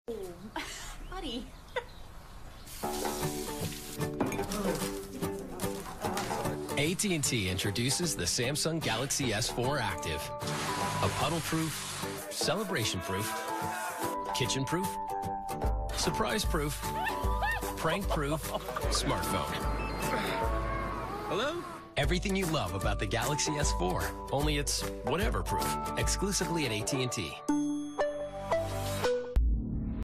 Buddy. AT&T introduces the Samsung Galaxy S4 Active. A puddle-proof, celebration-proof, kitchen-proof, surprise-proof, prank-proof smartphone. Hello? Everything you love about the Galaxy S4, only it's whatever-proof, exclusively at AT&T.